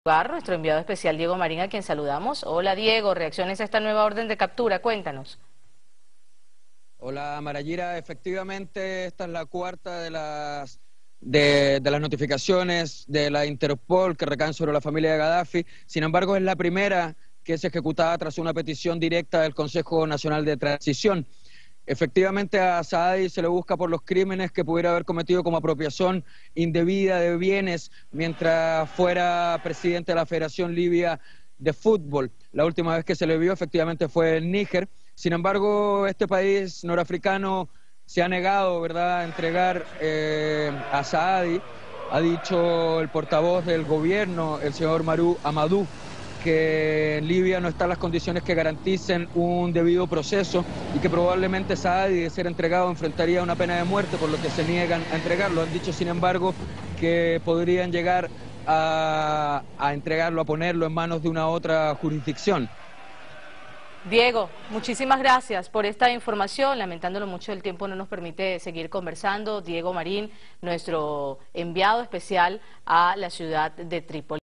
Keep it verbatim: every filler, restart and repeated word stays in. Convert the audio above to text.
Nuestro enviado especial Diego Marín, a quien saludamos. Hola Diego, reacciones a esta nueva orden de captura, cuéntanos. Hola Marayira, efectivamente esta es la cuarta de las, de, de las notificaciones de la Interpol que recaen sobre la familia de Gaddafi. Sin embargo, es la primera que es ejecutada tras una petición directa del Consejo Nacional de Transición. Efectivamente, a Saadi se le busca por los crímenes que pudiera haber cometido como apropiación indebida de bienes mientras fuera presidente de la Federación Libia de Fútbol. La última vez que se le vio efectivamente fue en Níger. Sin embargo, este país norafricano se ha negado, ¿verdad?, a entregar eh, a Saadi. Ha dicho el portavoz del gobierno, el señor Marou Amadou, que en Libia no están las condiciones que garanticen un debido proceso y que probablemente Saadi, de ser entregado, enfrentaría una pena de muerte, por lo que se niegan a entregarlo. Han dicho, sin embargo, que podrían llegar a, a entregarlo, a ponerlo en manos de una otra jurisdicción. Diego, muchísimas gracias por esta información. Lamentándolo mucho, el tiempo no nos permite seguir conversando. Diego Marín, nuestro enviado especial a la ciudad de Trípoli.